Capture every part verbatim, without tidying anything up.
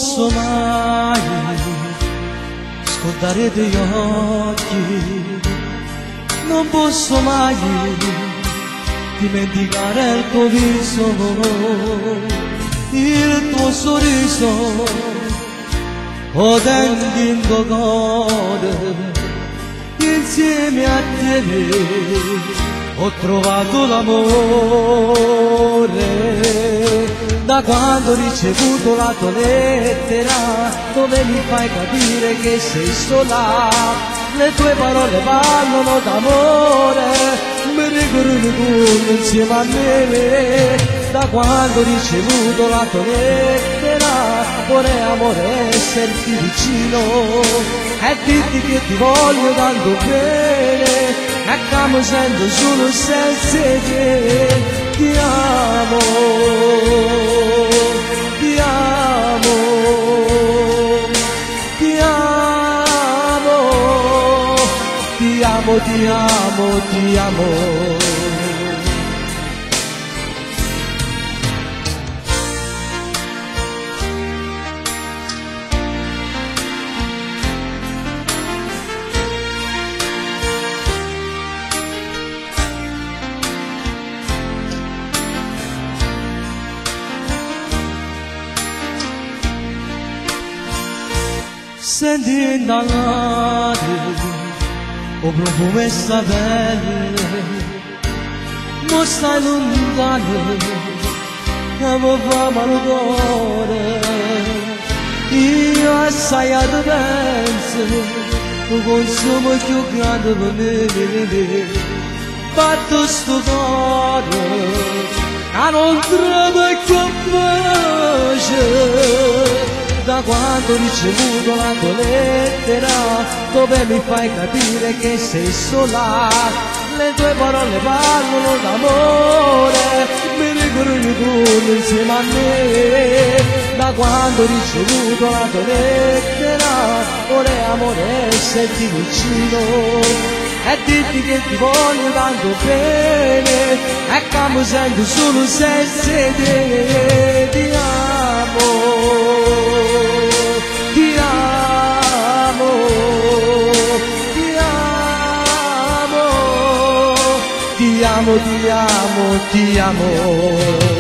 posso mai scordare i tuoi occhi, non posso mai dimenticare il tuo viso, il tuo sorriso, o tengo in tuo cuore, insieme a te ho trovato l'amore. Da quando ho ricevuto la tua lettera, dove mi fai capire che sei sola, le tue parole parlano d'amore, mi ricordano tu insieme a me. Da quando ho ricevuto la tua lettera, vorrei amore esserti vicino e dirti che ti voglio tanto bene, e che mi sento solo senza te. Ti amo, ti amo, ti amo, ti amo, ti amo, ti amo. Senti dall'aria o profumo e sapere, non stai lontano che mi fa male il cuore. Io assai a te penso, un consumo più grande per me, fatto sto cuore che non trova più pace. Da quando ho ricevuto la tua lettera, dove mi fai capire che sei sola, le tue parole parlano d'amore, mi ricordano tu insieme a me. Da quando ho ricevuto la tua lettera, vorrei amore esserti vicino e dirti che ti voglio tanto bene, e che mi sento solo senza te. Ti amo, ti amo, ti amo, ti amo, ti amo, ti amo.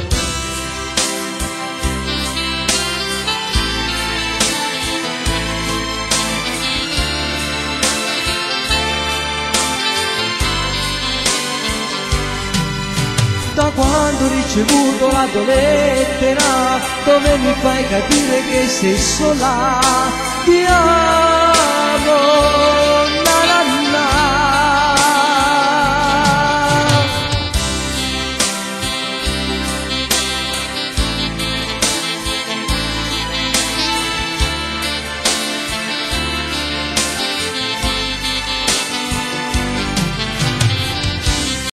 Da quando ho ricevuto la tua lettera, dove mi fai capire che sei sola, ti amo.